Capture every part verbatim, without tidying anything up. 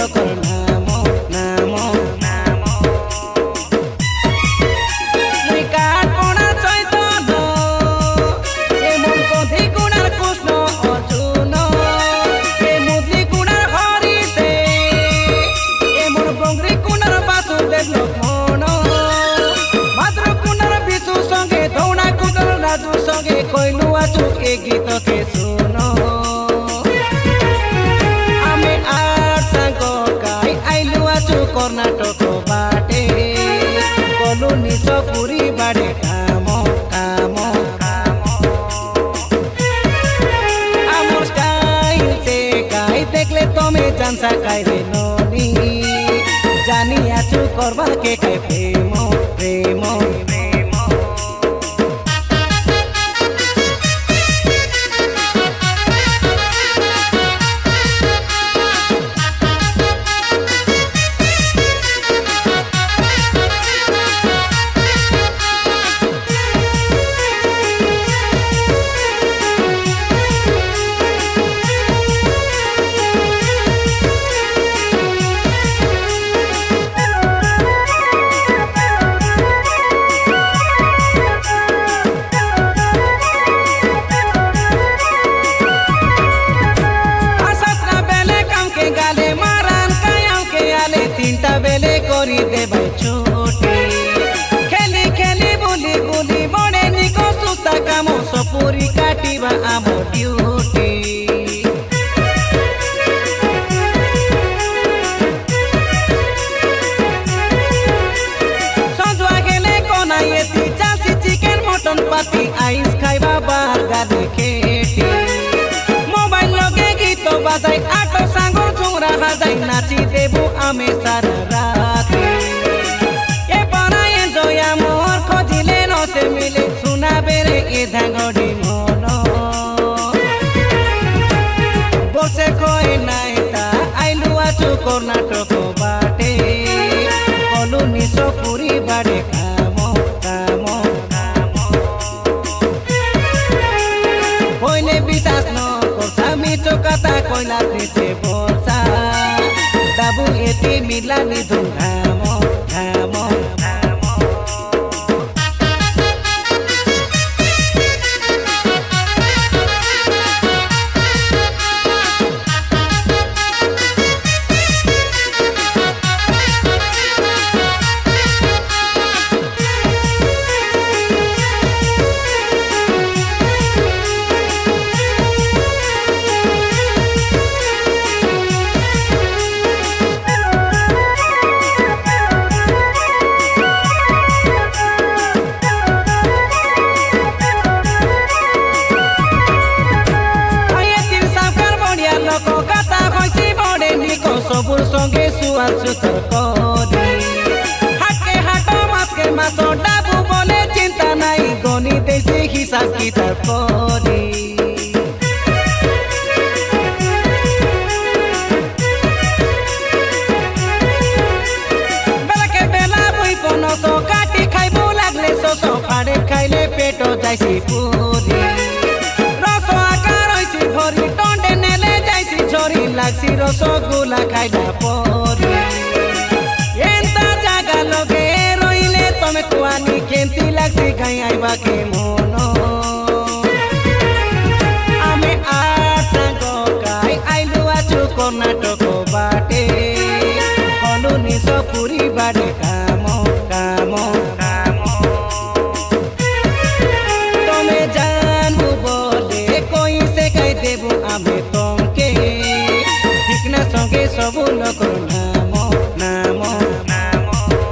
लोकर नाम नाम नाम मुई काटपड़ा चैतन एमन कथि गुणार कृष्ण अर्जुन ए मुदली गुणार हरि से एमन बंगरी गुणार वासुदेव लक्ष्मण मात्र गुणार विष्णु संगे दौड़ा गुणार राजू संगे कोइलु आचु ए गीत के सुनो आमे आठ सांग गाई आइलु आचु कर्नाटक बाटे गलु निशपुरी बाड़े काम काम काम आमर स्टाइल से गाई देखले तमे जानसा काई रे ननी जानी आचु करबा के काई प्रेम प्रेम तीनटा बेले करी देबै छोटी खेली खेली बुली बुली बड़े निको सुस्ता काम सपुरी काटिबा आम ड्यूटी सजुआ गेले कोना येती चालसी चिकेन मटन पाती आइस खाइबा बाहर गाले खेटी मोबाइल लगे गीत बाजाई आटो सांगोर झुमरा हाजाई नाची देबो आमे सारा रात ए पारा एन्जॉय मोर खोजिले न से मिले सुना बेरे ए धांगडी मन बोसे कोई नाइता आइलु आचु कर्नाटक बाटे कलु निशपुरी बाड़े काम काम काम कोइले विश्वास न करसा मिचो कथा कोइला से बोलसा दाबु एति मिला नि धुम धाम धाम धाम सबुर संगे सुआल सुतर करी हाटके हाट मासके मास डाबू बोले चिंता नाई गनी देसी हिसाब किताब करी बेलाके बेला बुई पनस काटी खाइबो लागले सस फाड़े खाइले पेटो जाइसी पूरी रस आकार हइसी भरी टंडे नेले जाइसी झरी लागसी रसगुल्ला खाइला परी एंता जागा लगे रहिले तमे कुआनी केंती लागसी गाई आइबा के मन आमे आठ सांग गाई आइलु आचु कर्नाटक बाटे कलु निशपुरी बाड़े काम काम काम तमे जानबु बोले कोई से कहि देबु आमे तमके ठीक संगे सबु लोकर नाम नाम नाम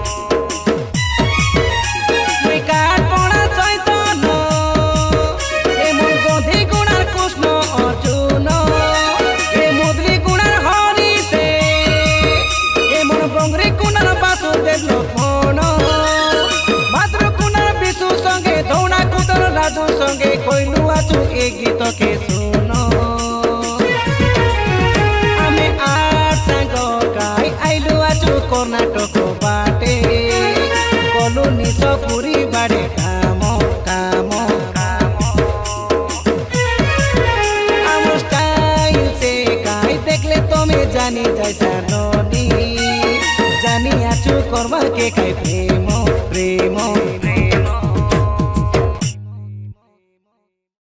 मुई काटपड़ा चैतन एमन कथि गुणार कृष्ण अर्जुन ए मुदली गुणार हरि से एमन बंगरी गुणार वासुदेव लक्ष्मण मात्र गुणार विष्णु संगे दौड़ा गुणार राजू संगे कोइलु आचु ए गीत के सुनो कर्नाटक बाटे कलु निशपुरी बाड़े काम काम काम आम स्टाइल से गाई देखले तमे जानी जैसा जानी आछु कर्म के खाई प्रेम प्रेम